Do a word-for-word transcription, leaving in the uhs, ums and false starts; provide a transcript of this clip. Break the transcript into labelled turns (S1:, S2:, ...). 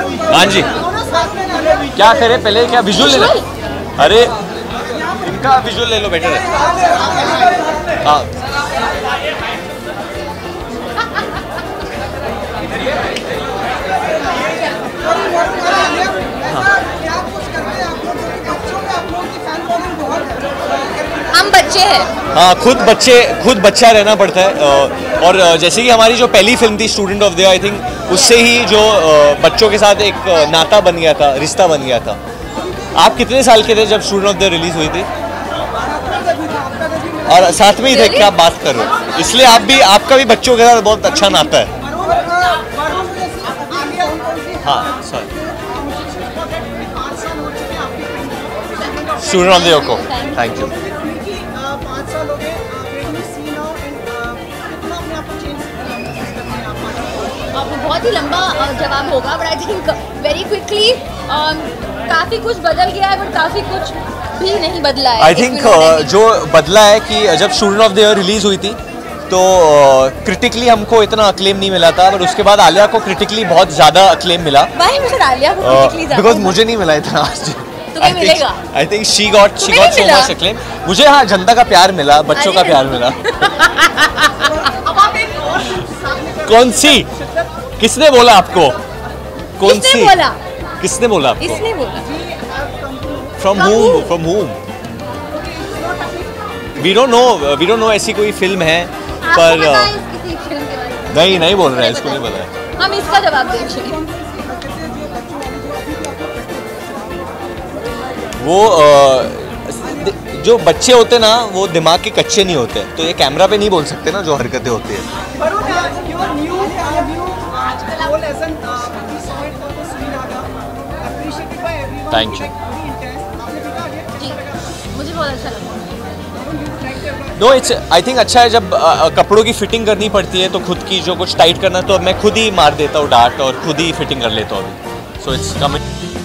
S1: हाँ जी, क्या करें पहले, क्या विजुअल लेना? अरे इनका विजुअल ले लो, बेटर है। हाँ
S2: हम बच्चे हैं।
S1: हाँ, खुद बच्चे खुद बच्चा रहना पड़ता है। और जैसे कि हमारी जो पहली फिल्म थी student of the year, I think उससे ही जो बच्चों के साथ एक नाता बन गया था, रिश्ता बन गया था। आप कितने साल के थे जब student of the year release हुई थी? और साथ में ही थे, क्या आप बात कर रहे हो? इसलिए आप भी, आपका भी बच्चों के साथ बहुत अच्छा नाता है। हाँ sorry, student of the year को थैंक यू।
S2: बहुत ही लंबा जवाब होगा, but I think very quickly काफी कुछ बदल गया है, बट काफी कुछ भी नहीं बदला है।
S1: आई थिंक जो बदला है कि जब student of the year release हुई थी तो क्रिटिकली uh, हमको इतना अक्लेम नहीं मिला था, बट उसके बाद आलिया को क्रिटिकली बहुत ज्यादा अक्लेम मिला।
S2: भाई मुझे आलिया को क्रिटिकली ज्यादा,
S1: बिकॉज मुझे नहीं मिला इतना।
S2: तुम्हें मिलेगा।
S1: I think she got she got so much acclaim. मुझे हाँ जनता का प्यार मिला, बच्चों का प्यार मिला। कौन सी? किसने बोला आपको? कौन सी
S2: बोला?
S1: किसने बोला आपको?
S2: इसने बोला।
S1: From whom? From whom? We don't know, we don't know ऐसी कोई फिल्म है, पर नहीं नहीं बोल रहा है, इसको नहीं पता है।
S2: हम इसका जवाब देंगे।
S1: वो जो बच्चे होते ना, वो दिमाग के कच्चे नहीं होते, तो ये कैमरा पे नहीं बोल सकते ना जो हरकतें होती है। Thank you.
S2: मुझे बहुत अच्छा लगा।
S1: नो इट्स आई थिंक अच्छा है जब आ, कपड़ों की फिटिंग करनी पड़ती है तो खुद की जो कुछ टाइट करना, तो मैं खुद ही मार देता हूँ डांट और खुद ही फिटिंग कर लेता हूँ अभी। So it's coming.